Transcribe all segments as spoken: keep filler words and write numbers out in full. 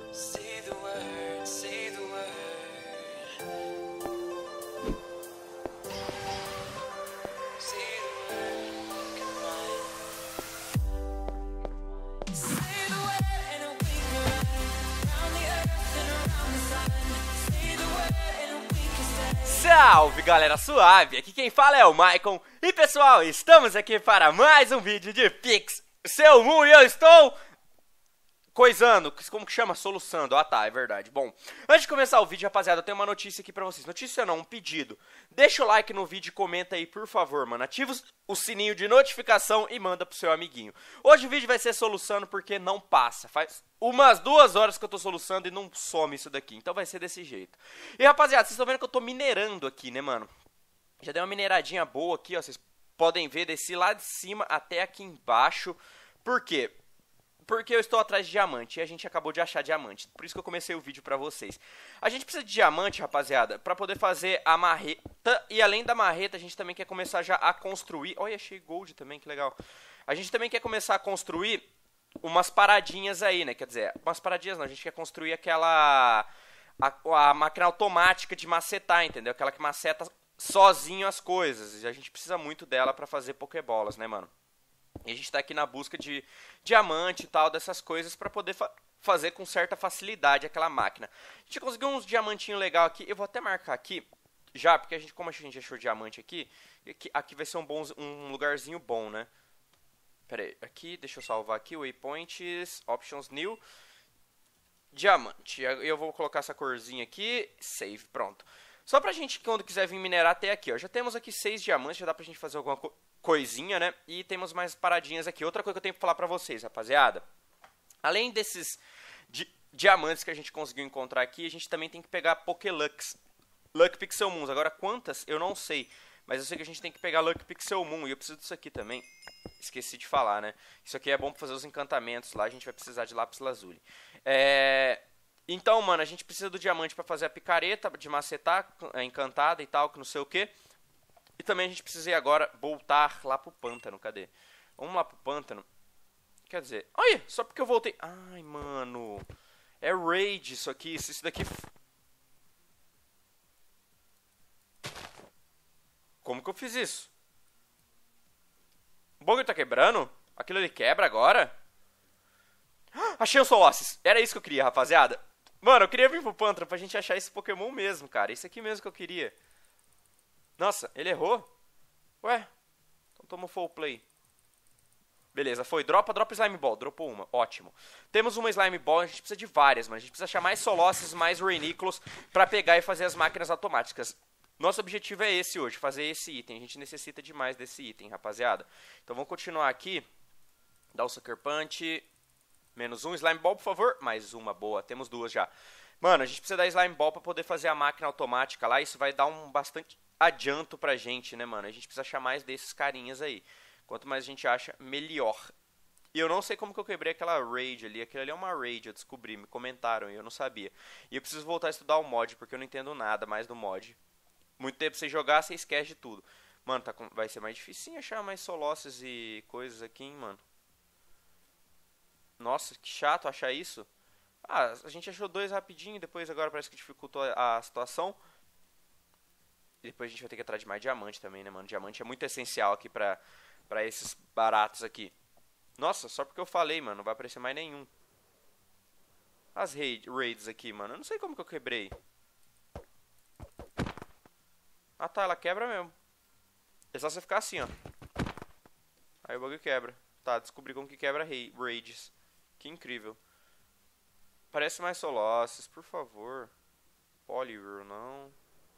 Say the word, say the word. Say the word, come on. Say the word and we can run around the earth and around the sun. Say the word and we can stay. Salve galera suave, aqui quem fala é o Maicon. E pessoal, estamos aqui para mais um vídeo de Pix Seu Mu e eu estou coisando, como que chama? Soluçando, ah tá, é verdade. Bom, antes de começar o vídeo, rapaziada, eu tenho uma notícia aqui pra vocês. Notícia não, um pedido. Deixa o like no vídeo e comenta aí, por favor, mano. Ativa o sininho de notificação e manda pro seu amiguinho. Hoje o vídeo vai ser soluçando porque não passa. Faz umas duas horas que eu tô soluçando e não some isso daqui. Então vai ser desse jeito. E rapaziada, vocês estão vendo que eu tô minerando aqui, né, mano? Já dei uma mineradinha boa aqui, ó. Vocês podem ver, desci lá de cima até aqui embaixo. Por quê? Porque eu estou atrás de diamante e a gente acabou de achar diamante. Por isso que eu comecei o vídeo pra vocês. A gente precisa de diamante, rapaziada, pra poder fazer a marreta. E além da marreta, a gente também quer começar já a construir... Olha, achei gold também, que legal. A gente também quer começar a construir umas paradinhas aí, né? Quer dizer, umas paradinhas não. A gente quer construir aquela... A, a máquina automática de macetar, entendeu? Aquela que maceta sozinho as coisas. E a gente precisa muito dela pra fazer pokebolas, né, mano? E a gente tá aqui na busca de diamante e tal, dessas coisas pra poder fa fazer com certa facilidade aquela máquina. A gente conseguiu uns diamantinhos legais aqui. Eu vou até marcar aqui, já, porque a gente, como a gente achou diamante aqui, aqui, aqui vai ser um, bom, um lugarzinho bom, né? Pera aí, aqui, deixa eu salvar aqui, waypoints, options new, diamante. Eu vou colocar essa corzinha aqui, save, pronto. Só pra gente, quando quiser vir minerar, até aqui, ó. Já temos aqui seis diamantes, já dá pra gente fazer alguma coisa. Coisinha, né? E temos mais paradinhas aqui. Outra coisa que eu tenho pra falar pra vocês, rapaziada. Além desses di diamantes que a gente conseguiu encontrar aqui, a gente também tem que pegar Pokélux. Lucky Pixel Moons. Agora, quantas? Eu não sei. Mas eu sei que a gente tem que pegar Lucky Pixel Moon. E eu preciso disso aqui também. Esqueci de falar, né? Isso aqui é bom pra fazer os encantamentos lá. A gente vai precisar de lápis lazuli. É... Então, mano, a gente precisa do diamante pra fazer a picareta, de macetar, encantada e tal, que não sei o que. E também a gente precisa ir agora voltar lá pro pântano. Cadê? Vamos lá pro pântano. Quer dizer... Olha, só porque eu voltei... Ai, mano. É raid isso aqui. Isso daqui... Como que eu fiz isso? O bagulho tá quebrando? Aquilo ali quebra agora? Achei o Solosses. Era isso que eu queria, rapaziada. Mano, eu queria vir pro pântano pra gente achar esse Pokémon mesmo, cara. Isso aqui mesmo que eu queria. Nossa, ele errou? Ué? Então tomou full play. Beleza, foi. Dropa, dropa Slime Ball. Dropou uma. Ótimo. Temos uma Slime Ball, a gente precisa de várias, mas a gente precisa achar mais Solosses, mais Rainiclos pra pegar e fazer as máquinas automáticas. Nosso objetivo é esse hoje, fazer esse item. A gente necessita demais desse item, rapaziada. Então vamos continuar aqui. Dá o Sucker Punch. Menos um. Slime Ball, por favor. Mais uma, boa. Temos duas já. Mano, a gente precisa da Slime Ball pra poder fazer a máquina automática lá. Isso vai dar um bastante... adianto pra gente, né, mano? A gente precisa achar mais desses carinhas aí. Quanto mais a gente acha, melhor. E eu não sei como que eu quebrei aquela raid ali. Aquilo ali é uma raid, eu descobri. Me comentaram e eu não sabia. E eu preciso voltar a estudar o mod, porque eu não entendo nada mais do mod. Muito tempo sem jogar, você esquece de tudo. Mano, tá com... vai ser mais difícil achar mais Solosses e coisas aqui, hein, mano? Nossa, que chato achar isso. Ah, a gente achou dois rapidinho, depois agora parece que dificultou a situação. E depois a gente vai ter que ir atrás de mais diamante também, né, mano? Diamante é muito essencial aqui pra, pra esses baratos aqui. Nossa, só porque eu falei, mano, não vai aparecer mais nenhum. As raid, raids aqui, mano. Eu não sei como que eu quebrei. Ah, tá, ela quebra mesmo. É só você ficar assim, ó. Aí o bagulho quebra. Tá, descobri como que quebra raids. Que incrível. Parece mais Solosses, por favor. Poliwhirl, não.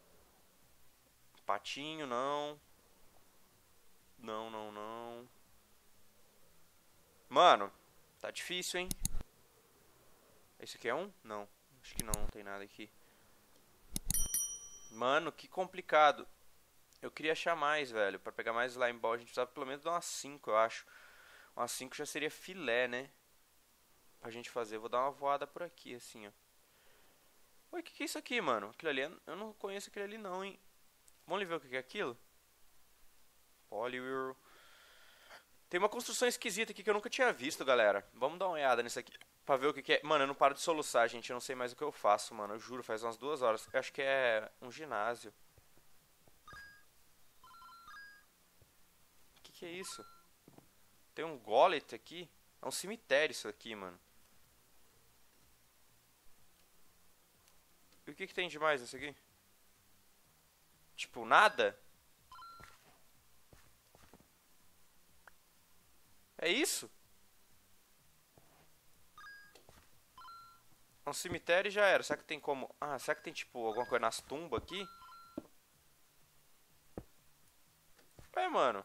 Patinho, não. Não, não, não. Mano, tá difícil, hein? Esse aqui é um? Não. Acho que não, não tem nada aqui. Mano, que complicado. Eu queria achar mais, velho. Pra pegar mais Slime Ball, a gente precisava pelo menos de umas cinco, eu acho. Umas cinco já seria filé, né? Pra gente fazer. Eu vou dar uma voada por aqui, assim, ó. Oi, o que, que é isso aqui, mano? Aquilo ali, eu não conheço aquele ali não, hein? Vamos ver o que é aquilo? Poliwhirl. Tem uma construção esquisita aqui que eu nunca tinha visto, galera. Vamos dar uma olhada nisso aqui. Pra ver o que que é. Mano, eu não paro de soluçar, gente. Eu não sei mais o que eu faço, mano. Eu juro, faz umas duas horas. Eu acho que é um ginásio. O que que é isso? Tem um golem aqui. É um cemitério isso aqui, mano. E o que que tem de mais nisso aqui? Tipo, nada? É isso? É um cemitério e já era. Será que tem como... Ah, será que tem, tipo, alguma coisa nas tumbas aqui? Ué, mano.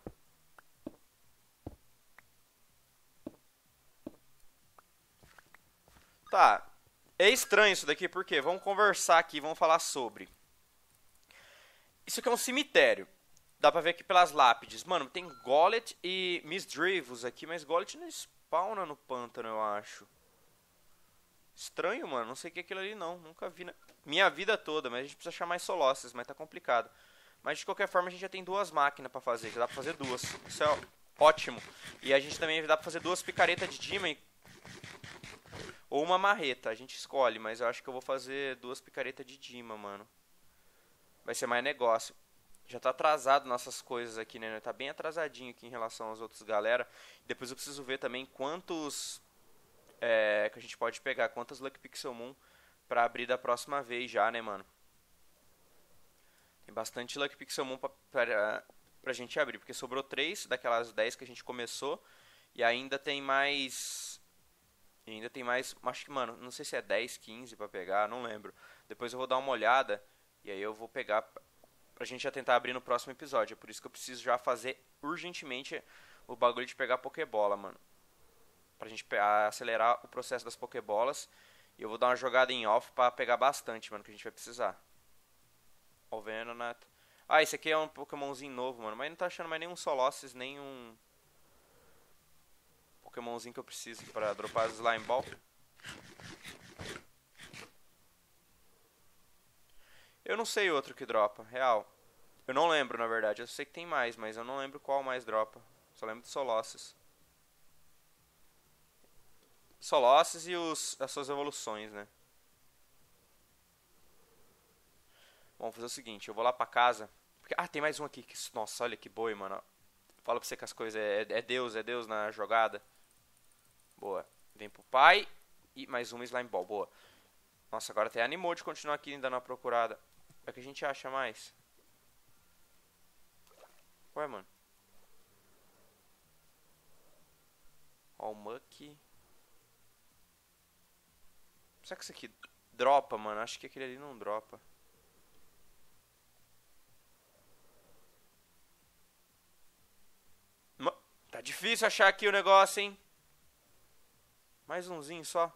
Tá. É estranho isso daqui, por quê? Vamos conversar aqui, vamos falar sobre. Isso aqui é um cemitério. Dá pra ver aqui pelas lápides. Mano, tem Gollet e Misdreavus aqui, mas Gollet não spawna no pântano, eu acho. Estranho, mano. Não sei o que é aquilo ali, não. Nunca vi na minha vida toda, mas a gente precisa achar mais Solosses, mas tá complicado. Mas de qualquer forma, a gente já tem duas máquinas pra fazer. Já dá pra fazer duas. Isso é ótimo. E a gente também dá pra fazer duas picaretas de Demon ou uma marreta. A gente escolhe, mas eu acho que eu vou fazer duas picaretas de Dima, mano. Vai ser mais negócio. Já tá atrasado nossas coisas aqui, né? Tá bem atrasadinho aqui em relação aos outros galera. Depois eu preciso ver também quantos... É, que a gente pode pegar. Quantas Lucky Pixel Moon pra abrir da próxima vez já, né, mano? Tem bastante Lucky Pixel Moon pra, pra, pra gente abrir. Porque sobrou três daquelas dez que a gente começou. E ainda tem mais... E ainda tem mais... Acho que, mano, não sei se é dez, quinze pra pegar. Não lembro. Depois eu vou dar uma olhada. E aí eu vou pegar... Pra gente já tentar abrir no próximo episódio. É por isso que eu preciso já fazer urgentemente o bagulho de pegar Pokébola, mano. Pra gente acelerar o processo das Pokébolas. E eu vou dar uma jogada em off pra pegar bastante, mano, que a gente vai precisar. Ó, Venonat. Ah, esse aqui é um Pokémonzinho novo, mano. Mas não tá achando mais nenhum Solosses, nem um... Pokémonzinho que eu preciso pra dropar as Slime Ball. Eu não sei outro que dropa, real. Eu não lembro, na verdade. Eu sei que tem mais, mas eu não lembro qual mais dropa. Só lembro de Solosses. Solosses e os, as suas evoluções, né? Vamos fazer o seguinte, eu vou lá pra casa. Porque, ah, tem mais um aqui. Que, nossa, olha que boi, mano. Fala pra você que as coisas é, é Deus, é Deus na jogada. Boa. Vem pro pai. E mais uma Slime Ball, boa. Nossa, agora até animou de continuar aqui ainda na procurada. É que a gente acha mais. Ué, mano. Ó, o Muck. Será que isso aqui dropa, mano? Acho que aquele ali não dropa. Tá difícil achar aqui o negócio, hein? Mais umzinho só.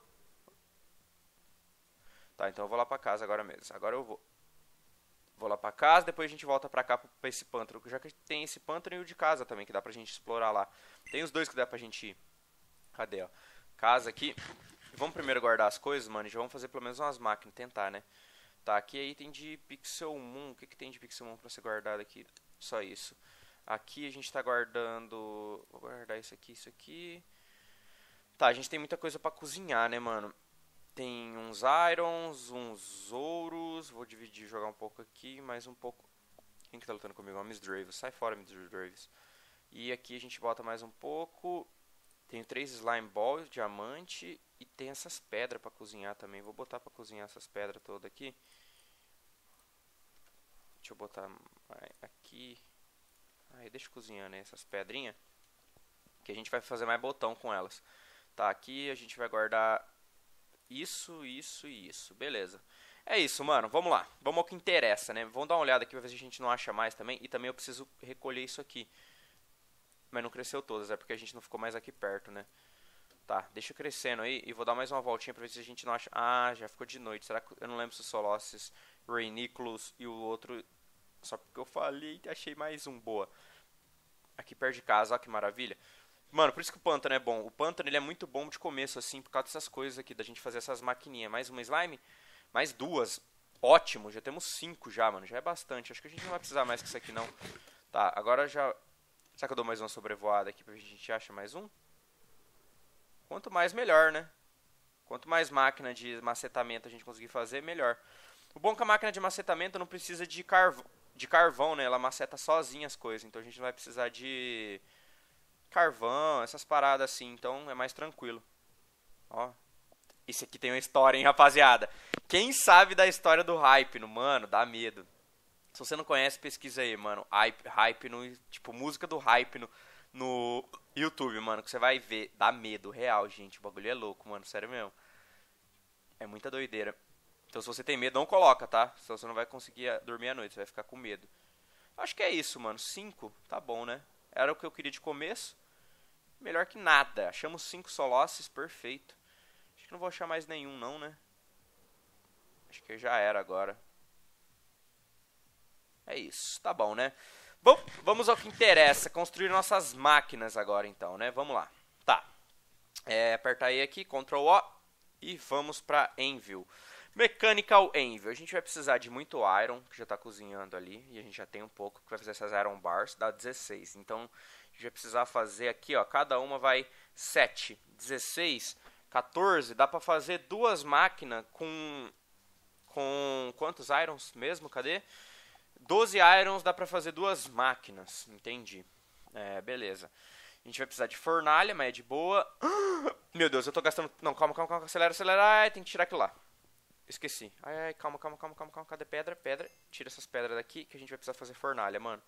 Tá, então eu vou lá pra casa agora mesmo. Agora eu vou. Vou lá pra casa, depois a gente volta pra cá, pra esse pântano. Já que tem esse pântano e o de casa também, que dá pra gente explorar lá. Tem os dois que dá pra gente ir. Cadê, ó? Casa aqui. Vamos primeiro guardar as coisas, mano, e já vamos fazer pelo menos umas máquinas, tentar, né? Tá, aqui aí tem de Pixel Moon. O que que tem de Pixel Moon pra ser guardado aqui? Só isso. Aqui a gente tá guardando... Vou guardar isso aqui, isso aqui. Tá, a gente tem muita coisa pra cozinhar, né, mano? Tem uns irons, uns ouros. Vou dividir, jogar um pouco aqui, mais um pouco. Quem que tá lutando comigo? Uma Misdreavus. Sai fora, Misdreavus. E aqui a gente bota mais um pouco. Tenho três Slime Balls, diamante. E tem essas pedras pra cozinhar também. Vou botar pra cozinhar essas pedras todas aqui. Deixa eu botar aqui. Aí deixa cozinhando, né, essas pedrinhas. Que a gente vai fazer mais botão com elas. Tá, aqui a gente vai guardar isso, isso e isso. Beleza. É isso, mano. Vamos lá. Vamos ao que interessa, né? Vamos dar uma olhada aqui pra ver se a gente não acha mais também. E também eu preciso recolher isso aqui. Mas não cresceu todas, é porque a gente não ficou mais aqui perto, né? Tá, deixa crescendo aí. E vou dar mais uma voltinha pra ver se a gente não acha... Ah, já ficou de noite. Será que... Eu não lembro se o Solosses, Rainiclus e o outro... Só porque eu falei, achei mais um. Boa. Aqui perto de casa, ó que maravilha. Mano, por isso que o pântano é bom. O pântano ele é muito bom de começo, assim, por causa dessas coisas aqui, da gente fazer essas maquininhas. Mais uma slime, mais duas. Ótimo, já temos cinco já, mano. Já é bastante. Acho que a gente não vai precisar mais que isso aqui, não. Tá, agora já... Será que eu dou mais uma sobrevoada aqui pra ver se a gente acha mais um? Quanto mais, melhor, né? Quanto mais máquina de macetamento a gente conseguir fazer, melhor. O bom é que a máquina de macetamento não precisa de, carv de carvão, né? Ela maceta sozinha as coisas. Então a gente não vai precisar de carvão, essas paradas assim. Então é mais tranquilo. Ó. Esse aqui tem uma história, hein, rapaziada. Quem sabe da história do Hypno, mano, dá medo. Se você não conhece, pesquisa aí, mano. Hype, Hypno, tipo, música do Hypno no YouTube, mano. Que você vai ver. Dá medo, real, gente. O bagulho é louco, mano. Sério mesmo. É muita doideira. Então, se você tem medo, não coloca, tá? Senão você não vai conseguir dormir à noite. Você vai ficar com medo. Acho que é isso, mano. Cinco, tá bom, né? Era o que eu queria de começo. Melhor que nada. Achamos cinco solosses, perfeito. Acho que não vou achar mais nenhum, não, né? Acho que já era agora. É isso, tá bom, né? Bom, vamos ao que interessa. Construir nossas máquinas agora, então, né? Vamos lá. Tá. É, apertar aí aqui, control O. E vamos pra Anvil. Mechanical Anvil. A gente vai precisar de muito Iron, que já tá cozinhando ali. E a gente já tem um pouco, que vai fazer essas Iron Bars. Dá dezesseis. Então, a gente vai precisar fazer aqui, ó. Cada uma vai sete, dezesseis, quatorze. Dá pra fazer duas máquinas com... Com quantos Irons mesmo? Cadê? doze Irons dá pra fazer duas máquinas. Entendi. É, beleza. A gente vai precisar de fornalha, mas é de boa. Meu Deus, eu tô gastando... Não, calma, calma, calma. Acelera, acelera. Ai, tem que tirar aquilo lá. Esqueci. Ai, ai, calma, calma, calma, calma, calma. Cadê pedra? Pedra. Tira essas pedras daqui que a gente vai precisar fazer fornalha, mano.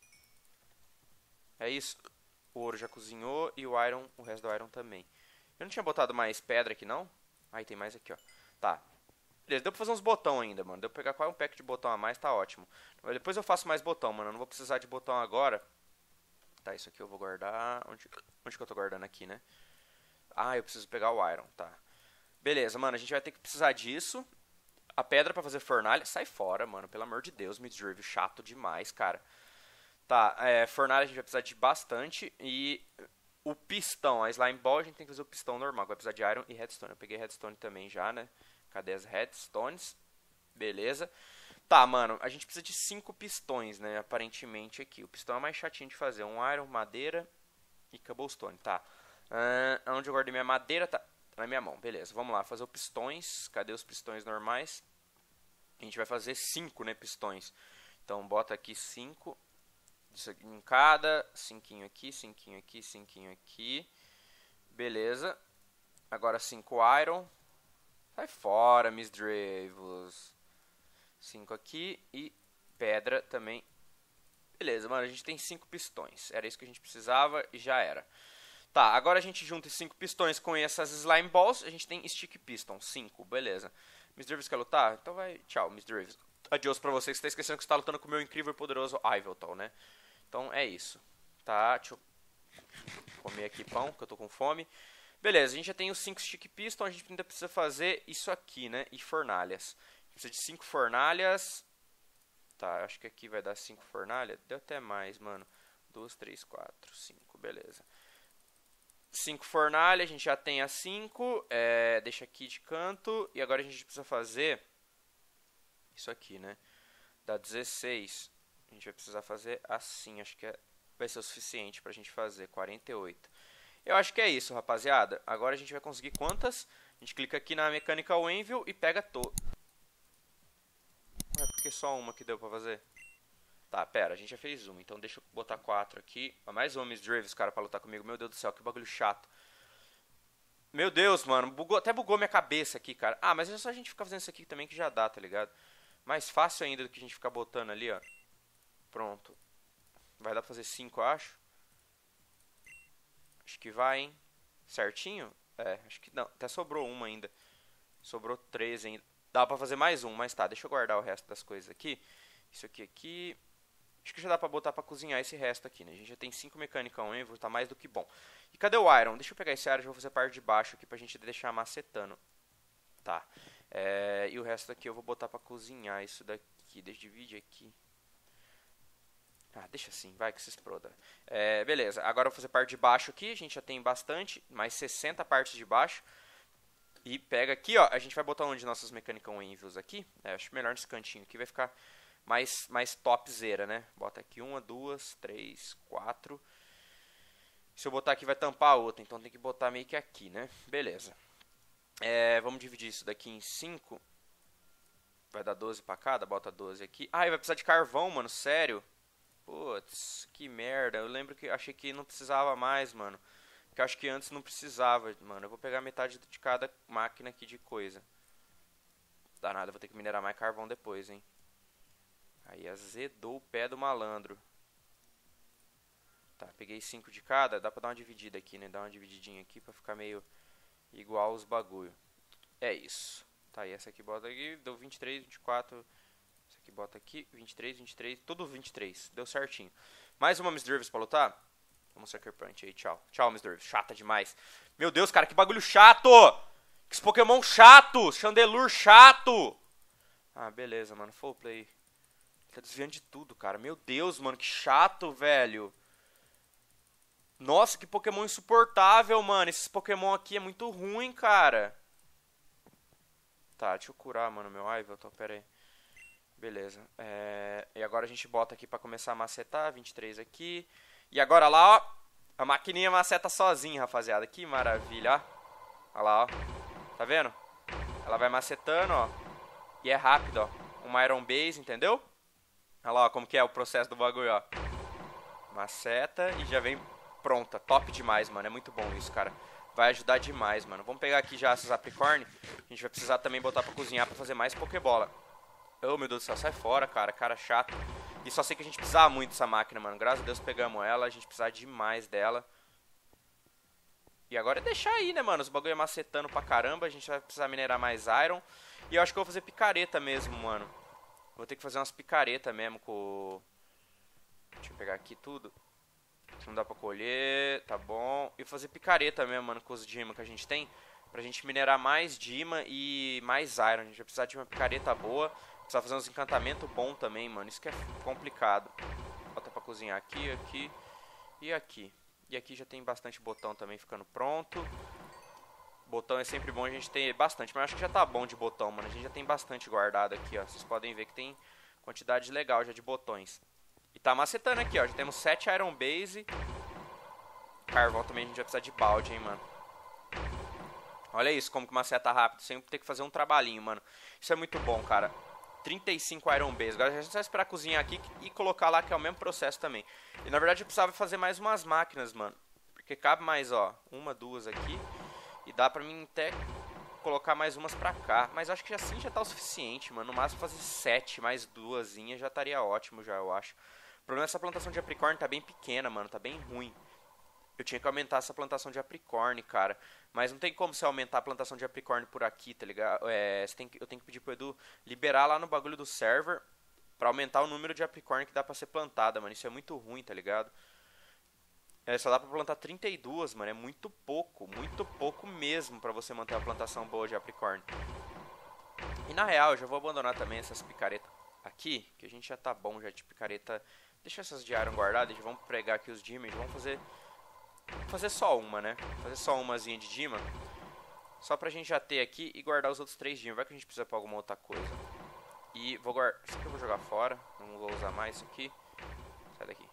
É isso. O ouro já cozinhou e o iron, o resto do iron também. Eu não tinha botado mais pedra aqui, não? Ai, tem mais aqui, ó. Tá. Beleza, deu pra fazer uns botão ainda, mano. Deu pra pegar quase um pack de botão a mais, tá ótimo. Mas depois eu faço mais botão, mano. Eu não vou precisar de botão agora. Tá, isso aqui eu vou guardar... Onde, onde que eu tô guardando aqui, né? Ah, eu preciso pegar o iron, tá. Beleza, mano, a gente vai ter que precisar disso. A pedra pra fazer fornalha. Sai fora, mano, pelo amor de Deus, Midrive. Chato demais, cara. Tá, é, fornalha a gente vai precisar de bastante. E o pistão, a slime ball, a gente tem que fazer o pistão normal. Vai precisar de iron e redstone. Eu peguei redstone também já, né? Cadê as redstones? Beleza. Tá, mano, a gente precisa de cinco pistões, né? Aparentemente aqui. O pistão é mais chatinho de fazer. Um iron, madeira e cobblestone, tá. Uh, onde eu guardei minha madeira? Tá na minha mão, beleza. Vamos lá, fazer os pistões. Cadê os pistões normais? A gente vai fazer cinco, né, pistões. Então, bota aqui cinco. Isso aqui em cada. Cinquinho aqui, cinquinho aqui, cinquinho aqui. Beleza. Agora cinco iron. Sai fora, Miss Dravos. cinco aqui e pedra também. Beleza, mano, a gente tem cinco pistões. Era isso que a gente precisava e já era. Tá, agora a gente junta esses cinco pistões com essas slime balls. A gente tem stick piston, cinco, beleza. Miss Dravos quer lutar? Então vai, tchau, Miss Dravos. Adiós pra você que está esquecendo que você tá lutando com o meu incrível e poderoso Iveltal, né? Então é isso. Tá, deixa eu comer aqui pão, que eu tô com fome. Beleza, a gente já tem os cinco stick piston, a gente ainda precisa fazer isso aqui, né? E fornalhas. A gente precisa de cinco fornalhas. Tá, acho que aqui vai dar cinco fornalhas. Deu até mais, mano. duas, três, quatro, cinco, beleza. cinco fornalhas, a gente já tem as cinco. É, deixa aqui de canto. E agora a gente precisa fazer isso aqui, né? Dá dezesseis. A gente vai precisar fazer assim, acho que é, vai ser o suficiente pra gente fazer. quarenta e oito. Eu acho que é isso, rapaziada. Agora a gente vai conseguir quantas? A gente clica aqui na Mechanical Anvil e pega todo. Ué, por que só uma que deu pra fazer? Tá, pera, a gente já fez uma. Então deixa eu botar quatro aqui. Mais uma Miss Draves, cara, pra lutar comigo. Meu Deus do céu, que bagulho chato. Meu Deus, mano. Bugou, até bugou minha cabeça aqui, cara. Ah, mas é só a gente ficar fazendo isso aqui também que já dá, tá ligado? Mais fácil ainda do que a gente ficar botando ali, ó. Pronto. Vai dar pra fazer cinco, eu acho. Acho que vai, hein? Certinho? É, acho que não. Até sobrou uma ainda. Sobrou três ainda. Dá pra fazer mais um, mas tá. Deixa eu guardar o resto das coisas aqui. Isso aqui aqui. Acho que já dá pra botar pra cozinhar esse resto aqui, né? A gente já tem cinco Mechanical Anvil, tá mais do que bom. E cadê o Iron? Deixa eu pegar esse Iron e vou fazer a parte de baixo aqui pra gente deixar macetando. Tá. É, e o resto aqui eu vou botar pra cozinhar isso daqui. Deixa eu dividir aqui. Ah, deixa assim, vai que se exploda. É, beleza, agora eu vou fazer parte de baixo aqui. A gente já tem bastante, mais sessenta partes de baixo. E pega aqui, ó. A gente vai botar onde nossas Mechanical Anvils aqui. É, acho melhor nesse cantinho aqui, vai ficar mais, mais topzera, né? Bota aqui uma, duas, três, quatro. Se eu botar aqui vai tampar a outra, então tem que botar meio que aqui, né? Beleza. É, vamos dividir isso daqui em cinco. Vai dar doze pra cada, bota doze aqui. Ah, e vai precisar de carvão, mano, sério. Putz, que merda. Eu lembro que achei que não precisava mais, mano. Que eu acho que antes não precisava, mano. Eu vou pegar metade de cada máquina aqui de coisa. Dá nada, eu vou ter que minerar mais carvão depois, hein. Aí azedou o pé do malandro. Tá, peguei cinco de cada. Dá pra dar uma dividida aqui, né? Dar uma divididinha aqui pra ficar meio igual os bagulho. É isso. Tá, e essa aqui bota aqui. Deu vinte e três, vinte e quatro. Essa aqui bota aqui. vinte e três, vinte e três. Tudo vinte e três. Deu certinho. Mais uma Miss Dervis pra lutar? Vamos Sucker Punch aí. Tchau. Tchau, Miss Dervis. Chata demais. Meu Deus, cara. Que bagulho chato. Que Pokémon chato. Chandelure chato. Ah, beleza, mano. Full play. Tá desviando de tudo, cara. Meu Deus, mano. Que chato, velho. Nossa, que Pokémon insuportável, mano. Esses Pokémon aqui é muito ruim, cara. Tá, deixa eu curar, mano, meu Ivelton. Pera aí. Beleza. É... E agora a gente bota aqui pra começar a macetar. vinte e três aqui. E agora lá, ó. A maquininha maceta sozinha, rapaziada. Que maravilha, ó. Olha lá, ó. Tá vendo? Ela vai macetando, ó. E é rápido, ó. Uma Iron Base, entendeu? Olha lá, ó, como que é o processo do bagulho, ó. Maceta e já vem pronta. Top demais, mano. É muito bom isso, cara. Vai ajudar demais, mano. Vamos pegar aqui já essas Apricorn. A gente vai precisar também botar pra cozinhar pra fazer mais Pokébola. Oh, meu Deus do céu. Sai fora, cara. Cara chato. E só sei que a gente precisava muito dessa máquina, mano. Graças a Deus pegamos ela. A gente precisava demais dela. E agora é deixar aí, né, mano? Os bagulho é macetando pra caramba. A gente vai precisar minerar mais Iron. E eu acho que eu vou fazer picareta mesmo, mano. Vou ter que fazer umas picaretas mesmo com... Deixa eu pegar aqui tudo. Não dá pra colher, tá bom. E fazer picareta mesmo, mano, com os Dima que a gente tem. Pra gente minerar mais Dima e mais Iron. A gente vai precisar de uma picareta boa. Precisa fazer uns encantamentos bons também, mano. Isso que é complicado. Bota pra cozinhar aqui, aqui e aqui. E aqui já tem bastante botão também ficando pronto. Botão é sempre bom a gente ter bastante. Mas acho que já tá bom de botão, mano. A gente já tem bastante guardado aqui, ó. Vocês podem ver que tem quantidade legal já de botões. E tá macetando aqui, ó. Já temos sete Iron Base. Carvão também a gente vai precisar de balde, hein, mano. Olha isso, como que maceta rápido. Sempre tem que fazer um trabalhinho, mano. Isso é muito bom, cara. trinta e cinco Iron Base. Agora a gente vai esperar cozinhar aqui e colocar lá, que é o mesmo processo também. E na verdade eu precisava fazer mais umas máquinas, mano. Porque cabe mais, ó. Uma, duas aqui. E dá pra mim até colocar mais umas pra cá. Mas acho que assim já tá o suficiente, mano. No máximo fazer sete, mais duasinhas já estaria ótimo já, eu acho. O problema é que essa plantação de Apricorn tá bem pequena, mano. Tá bem ruim. Eu tinha que aumentar essa plantação de Apricorn, cara. Mas não tem como você aumentar a plantação de Apricorn por aqui, tá ligado? É, você tem que, eu tenho que pedir pro Edu liberar lá no bagulho do server pra aumentar o número de Apricorn que dá pra ser plantada, mano. Isso é muito ruim, tá ligado? É, só dá pra plantar trinta e dois, mano. É muito pouco. Muito pouco mesmo pra você manter uma plantação boa de Apricorn. E na real, eu já vou abandonar também essas picaretas aqui. Que a gente já tá bom já de picareta. Deixa essas de Iron guardadas. Já vamos pregar aqui os Dimas. Vamos fazer... fazer só uma, né? Fazer só umazinha de Dima. Só pra gente já ter aqui e guardar os outros três Dima. Vai que a gente precisa pra alguma outra coisa. E vou guardar... Isso aqui eu vou jogar fora. Não vou usar mais isso aqui. Sai daqui.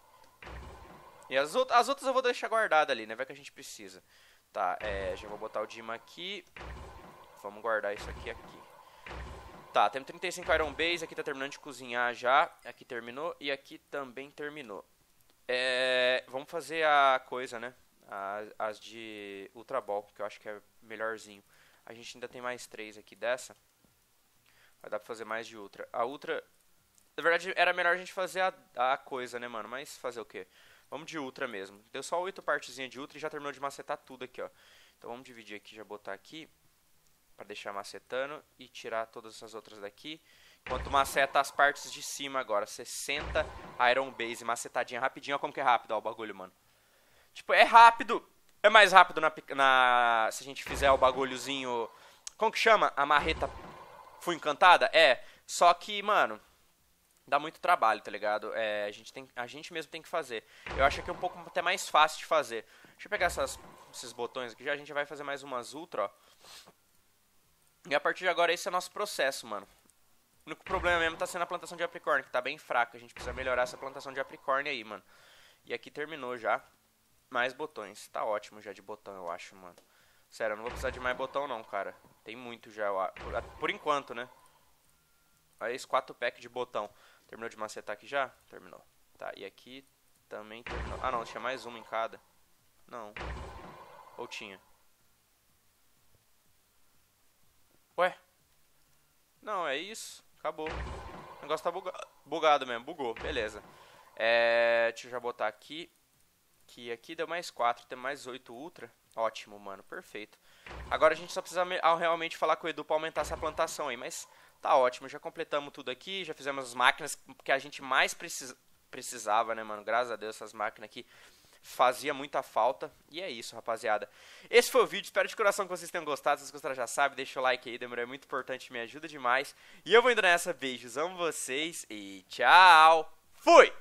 E as, out as outras eu vou deixar guardada ali, né? Vai que a gente precisa. Tá, é, já vou botar o Dima aqui. Vamos guardar isso aqui aqui. Tá, temos trinta e cinco Iron Base. Aqui tá terminando de cozinhar já. Aqui terminou e aqui também terminou. É, vamos fazer a coisa, né? As, as de Ultra Ball, que eu acho que é melhorzinho. A gente ainda tem mais três aqui dessa. Vai dar pra fazer mais de Ultra. A Ultra... Na verdade, era melhor a gente fazer a, a coisa, né, mano? Mas fazer o quê? Vamos de Ultra mesmo. Deu só oito partezinhas de Ultra e já terminou de macetar tudo aqui, ó. Então vamos dividir aqui, já botar aqui. Pra deixar macetando e tirar todas essas outras daqui. Enquanto maceta as partes de cima agora. sessenta Iron Base, macetadinha rapidinho. Olha como que é rápido, ó, o bagulho, mano. Tipo, é rápido. É mais rápido na, na, se a gente fizer o bagulhozinho... Como que chama? A marreta Fui Encantada? É. Só que, mano... Dá muito trabalho, tá ligado? É, a, gente tem, a gente mesmo tem que fazer. Eu acho que é um pouco até mais fácil de fazer. Deixa eu pegar essas, esses botões aqui. Já a gente vai fazer mais umas Ultra, ó. E a partir de agora esse é o nosso processo, mano. O único problema mesmo tá sendo a plantação de Apricorn, que tá bem fraca. A gente precisa melhorar essa plantação de Apricorn aí, mano. E aqui terminou já. Mais botões. Tá ótimo já de botão, eu acho, mano. Sério, eu não vou precisar de mais botão não, cara. Tem muito já, por, por enquanto, né? Aí, esse quatro pack de botão. Terminou de macetar aqui já? Terminou. Tá, e aqui também terminou. Ah, não, tinha mais uma em cada. Não. Ou tinha? Ué? Não, é isso. Acabou. O negócio tá buga bugado mesmo. Bugou. Beleza. É, deixa eu já botar aqui. Que aqui deu mais quatro. Tem mais oito ultra. Ótimo, mano. Perfeito. Agora a gente só precisa realmente falar com o Edu pra aumentar essa plantação aí. Mas tá ótimo. Já completamos tudo aqui. Já fizemos as máquinas que a gente mais precis precisava, né, mano? Graças a Deus essas máquinas aqui fazia muita falta. E é isso, rapaziada. Esse foi o vídeo. Espero de coração que vocês tenham gostado. Se vocês gostaram, já sabe. Deixa o like aí. Demorou, é muito importante. Me ajuda demais. E eu vou indo nessa. Beijos. Amo vocês. E tchau. Fui!